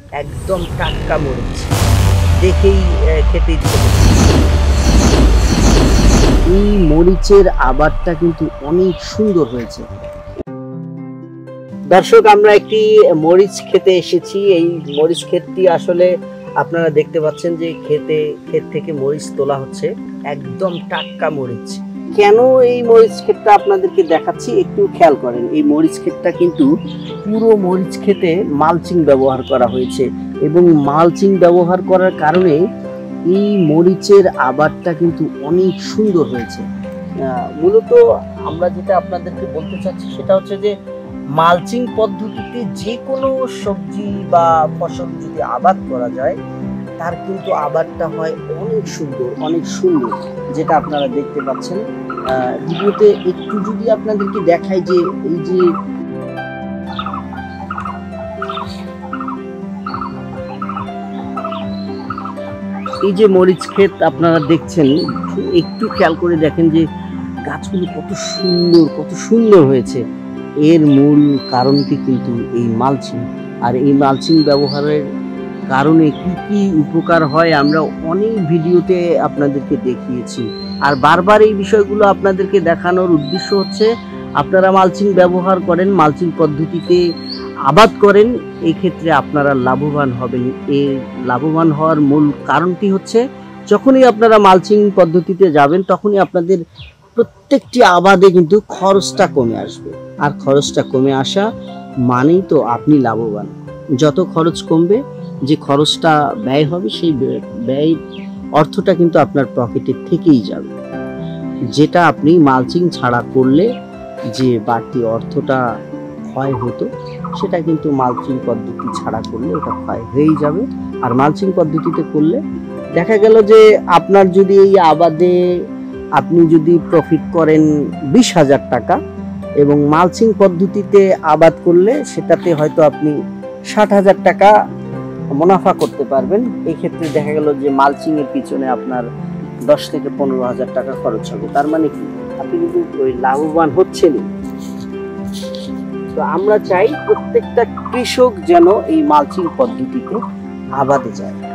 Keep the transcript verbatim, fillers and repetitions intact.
একদম টাটকা মরিচ, দেখেই খেতে ইচ্ছে করছে। এই মরিচের আবারটা কিন্তু অনেক সুন্দর হয়েছে। দর্শক, আমরা একটি মরিচ খেতে এসেছি। এই মরিচ ক্ষেতটি আসলে আপনারা দেখতে পাচ্ছেন যে খেতে ক্ষেত থেকে মরিচ তোলা হচ্ছে, একদম টাটকা মরিচ। কেন এই মরিচ ক্ষেতটা আপনাদেরকে দেখাচ্ছি একটু খেয়াল করেন। এই মরিচ ক্ষেতটা কিন্তু পুরো মরিচ ক্ষেতে মালচিং ব্যবহার করা হয়েছে, এবং মালচিং ব্যবহার করার কারণে এই মরিচের আবারটা কিন্তু অনেক সুন্দর হয়েছে। মূলত আমরা যেটা আপনাদেরকে বলতে চাচ্ছি সেটা হচ্ছে যে মালচিং পদ্ধতিতে যে কোনো সবজি বা ফসল যদি আবাদ করা যায় তার কিন্তু আবারটা হয় অনেক সুন্দর, অনেক সুন্দর, যেটা আপনারা দেখতে পাচ্ছেন ভিডিওতে। একটু যদি আপনাদেরকে দেখাই যে এই যে এই যে মরিচ ক্ষেত আপনারা দেখছেন, একটু খেয়াল করে দেখেন যে গাছগুলো কত সুন্দর, কত সুন্দর হয়েছে। এর মূল কারণটি কিন্তু এই মালচিং। আর এই মালচিং ব্যবহারের কারণে কি কি উপকার হয় আমরা অনেক ভিডিওতে আপনাদেরকে দেখিয়েছি। আর বারবার এই বিষয়গুলো আপনাদেরকে দেখানোর উদ্দেশ্য হচ্ছে আপনারা মালচিং ব্যবহার করেন, মালচিং পদ্ধতিতে আবাদ করেন, এই ক্ষেত্রে আপনারা লাভবান হবেন। এই লাভবান হওয়ার মূল কারণটি হচ্ছে যখনই আপনারা মালচিং পদ্ধতিতে যাবেন তখনই আপনাদের প্রত্যেকটি আবাদে কিন্তু খরচটা কমে আসবে। আর খরচটা কমে আসা মানেই তো আপনি লাভবান। যত খরচ কমবে, যে খরচটা ব্যয় হবে, সেই ব্যয় অর্থটা কিন্তু আপনার পকেটের থেকেই যাবে। যেটা আপনি মালচিং ছাড়া করলে যে বাড়তি অর্থটা ক্ষয় হতো, সেটা কিন্তু মালচিং পদ্ধতি ছাড়া করলে ওটা ক্ষয় হয়েই যাবে। আর মালচিং পদ্ধতিতে করলে দেখা গেল যে আপনার যদি এই আবাদে আপনি যদি প্রফিট করেন বিশ হাজার টাকা, এবং মালচিং পদ্ধতিতে আবাদ করলে সেটাতে হয়তো আপনি ষাট হাজার টাকা মুনাফা করতে পারবেন। এই ক্ষেত্রে দেখা গেল যে মালচিং এর পিছনে আপনার দশ থেকে পনেরো হাজার টাকা খরচ হবে। তার মানে কি আপনি কিন্তু ওই লাভবান হচ্ছেনই। তো আমরা চাই প্রত্যেকটা কৃষক যেন এই মালচিং পদ্ধতিতে আবাদে যায়।